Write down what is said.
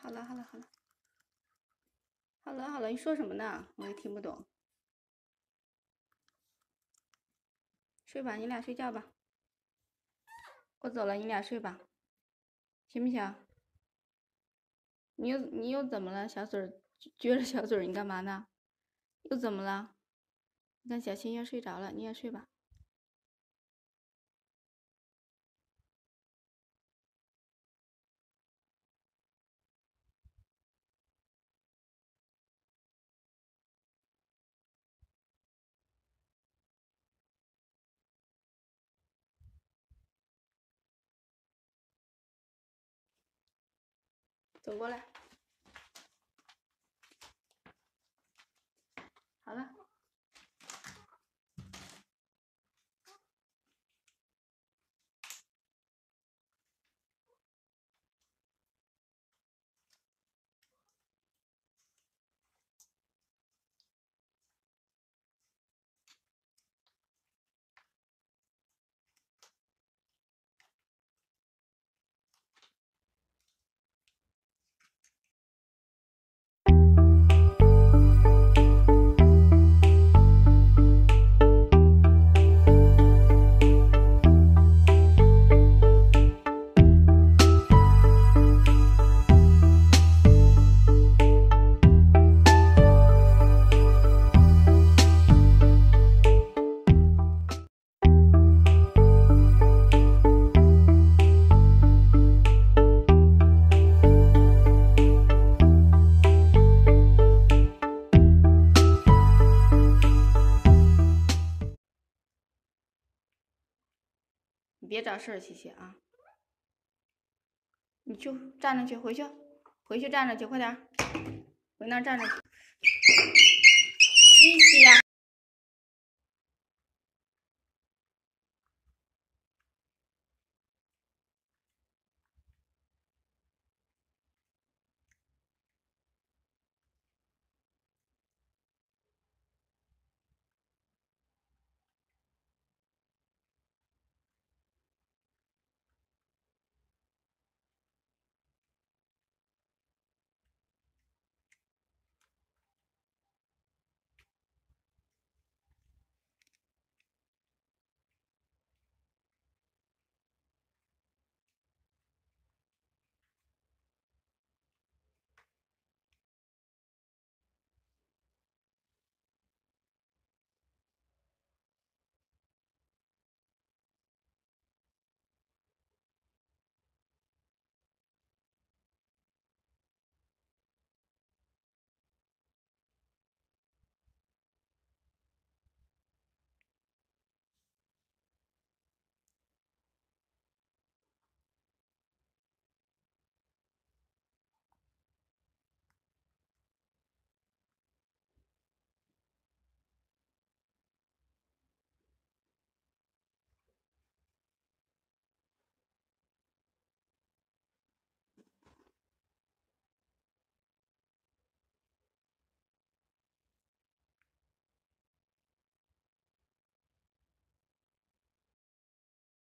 好了，你说什么呢？我也听不懂。睡吧，你俩睡觉吧。我走了，你俩睡吧，行不行？你又怎么了？小嘴儿撅着小嘴儿，你干嘛呢？又怎么了？你看小新要睡着了，你也睡吧。走过来。好了。你别找事儿，西西啊！你去站着去，回去站着去，快点，回那儿站着去。